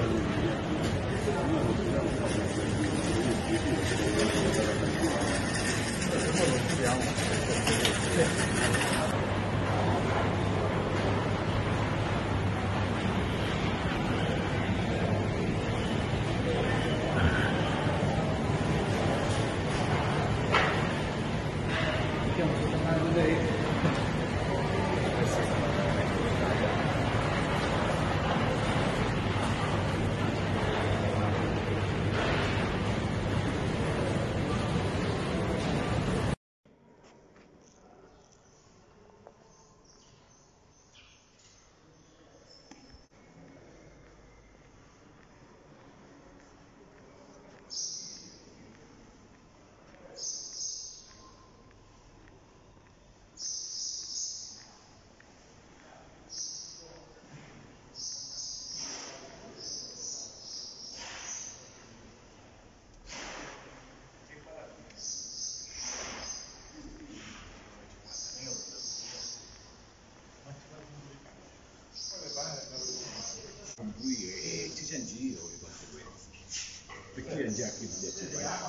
E ci sei in giro di conseguenze. Perché è già qui non detto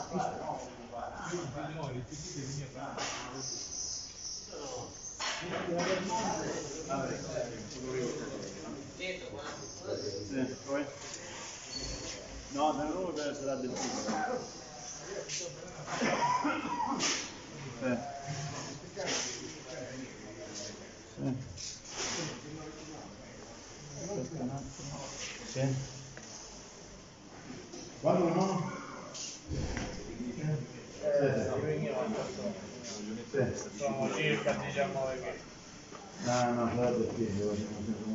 no, da noi sarà del tipo. Sì. Quando no? Sono circa 19 che... No, no, guarda qui,